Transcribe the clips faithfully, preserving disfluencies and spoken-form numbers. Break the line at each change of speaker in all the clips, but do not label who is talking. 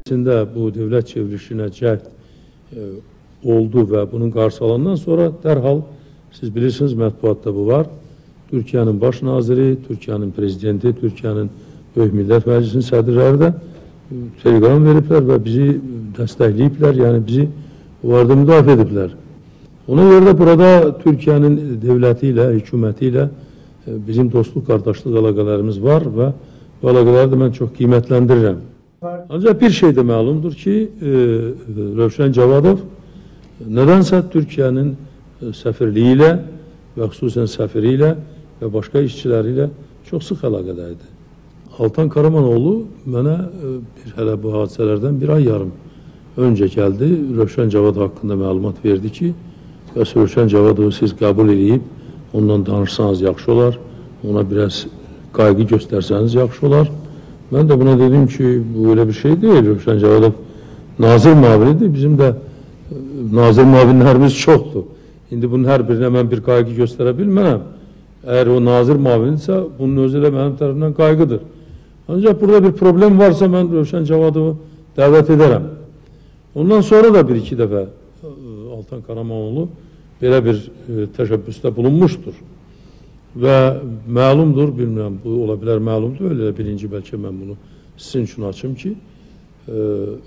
İçində bu dövlət çevrilişinə cəhd e, oldu və bunun qarşısı alandan sonra dərhal, siz bilirsiniz, mətbuatda bu var. Türkiyənin baş naziri, Türkiyənin prezidenti, Türkiyənin Böyük Millət Məclisinin sədrləri də telegram veriblər və bizi dəstəkləyiblər, yəni bizi bu arada müdafiə ediblər. Ona görə də burada Türkiyənin devləti ilə, hökuməti ilə bizim dostluq, qardaşlıq əlaqələrimiz var və bu əlaqələri də mən çox qiymətləndirirəm. Ancaq bir şey də məlumdur ki, e, Rövşən Cavadov nədənsə Türkiyənin səfirliyi ilə və xüsusən səfiri ilə və başqa işçiləri ilə çox sıx əlaqədə idi. Altan Karamanoğlu mənə bir hələ bu hadisələrdən bir ay yarım öncə gəldi. Rövşən Cavadov haqqında məlumat verdi ki, bəs Rövşən Cavadovu siz qəbul edib, ondan danışsanız yaxşı olar, ona biraz qayğı göstərsəniz yaxşı olar. Mən də buna dedim ki, bu öyle bir şey deyil. Rövşən Cavadov nazir mavinidir. Bizim də nazir mavinlərimiz çoxdur. İndi bunun hər birinə mən bir qayğı göstərə bilmərəm. Əgər o nazir mavindirsə, bunun özü də mənim tərəfimdən qayğıdır. Ancaq burada bir problem varsa mən Rövşən Cavadovu dəvət edərəm. Ondan sonra da bir iki dəfə Altan Karamanoğlu belə bir təşəbbüsdə bulunmuşdur. Və məlumdur, bilmirəm, bu ola bilər məlumdur, öyle birinci bəlkə mən bunu sizin üçün açım ki, e,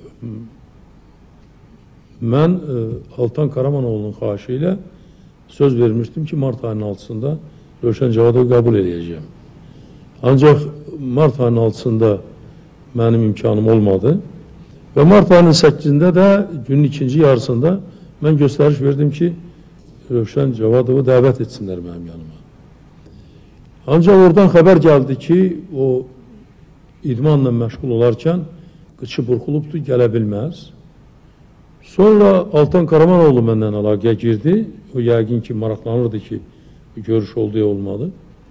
mən e, Altan Karamanoğlu'nun xahişi ilə söz vermişdim ki, mart ayının altısında Rövşən Cavadovu qəbul edəcəyəm. Ancaq mart ayının altısında mənim imkanım olmadı və mart ayının səkkizində də günün ikinci yarısında mən göstəriş verdim ki, Rövşən Cavadovu dəvət etsinlər mənim yanıma. Ancaq oradan xəbər gəldi ki, o idmanla məşğul olarkən qıçı burxulubdur, gələ bilməz. Sonra Altan Karamanoğlu məndən əlaqəyə girdi. O yəqin ki, maraqlanırdı ki, bir görüş oldu ya olmadı.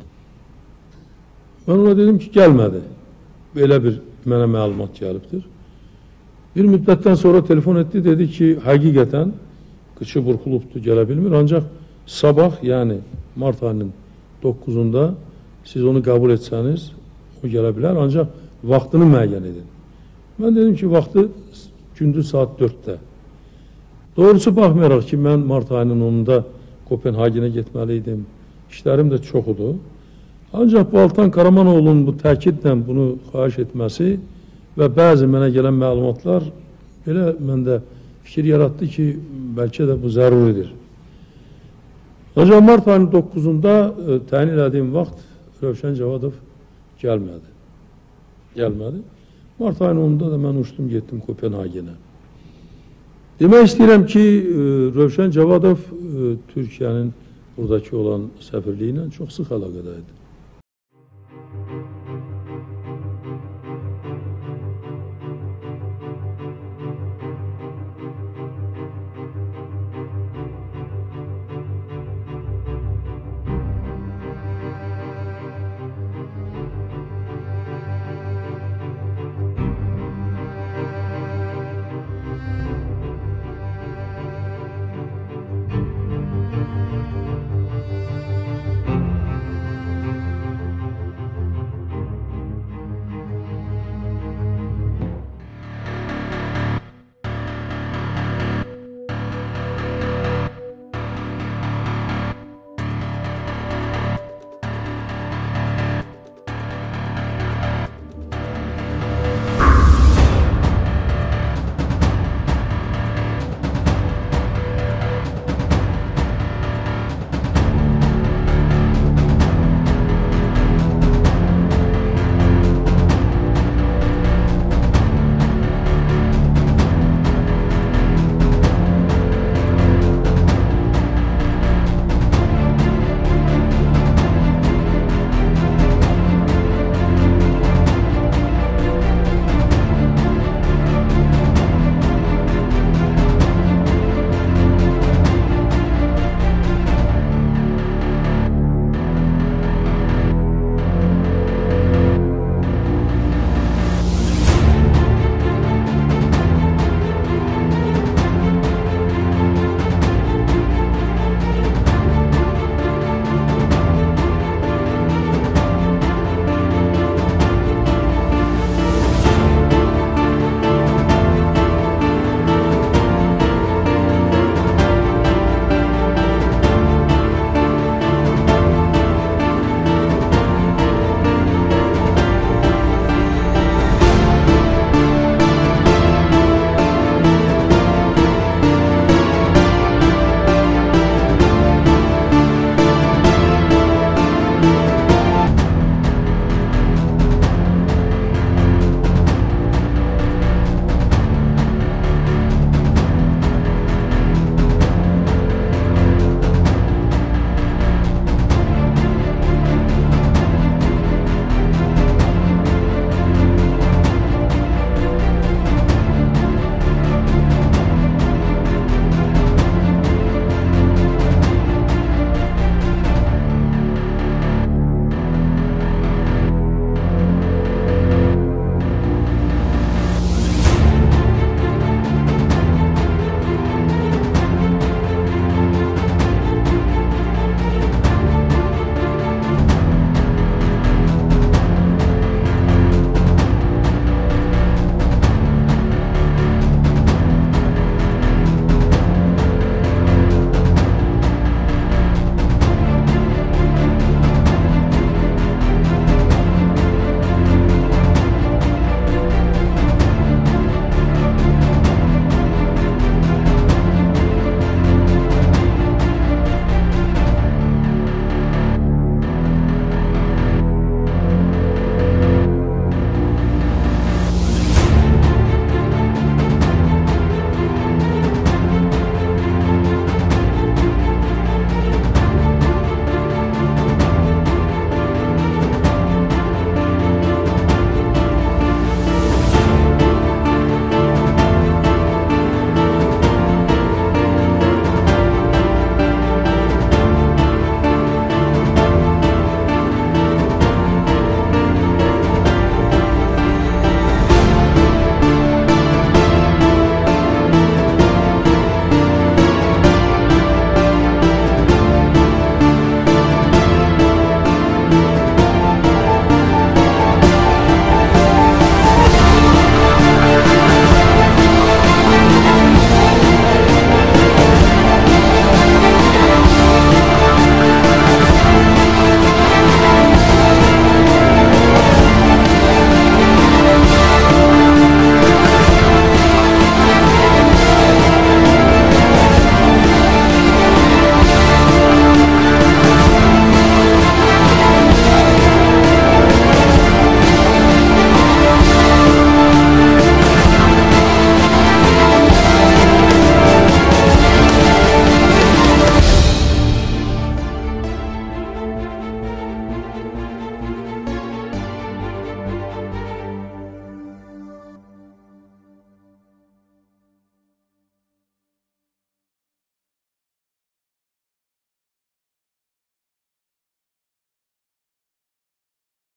Mən ona dedim ki, gəlmədi. Belə bir mənə məlumat gəlibdir. Bir müddətdən sonra telefon etdi, dedi ki, həqiqətən qıçı burxulubdur, gələ bilmir. Ancaq sabah, yəni mart ayının doqquzunda siz onu qəbul etsəniz, o gələ bilər, ancaq vaxtını müəyyən edin. Mən dedim ki, vaxtı gündüz saat dörddə. Doğrusu baxmayaraq ki, mən mart ayının onunda Kopenhagenə getməliydim, işlərim də çoxudur. Ancaq bu Altan Karamanoğlu'nun bu təkidlə bunu xahiş etməsi və bəzi mənə gələn məlumatlar belə məndə fikir yaratdı ki, bəlkə də bu zəruridir. Ancaq mart ayının doqquzunda e, təyin elədiyim vaxt Rövşən Cavadov gəlmədi. Gəlmədi. Mart ayının onunda da mən uçdum, getdim Kopenhagenə. Demək istəyirəm ki, e, Rövşən Cavadov e, Türkiyənin buradakı olan səfirliyi ilə çox sıx əlaqədəydi.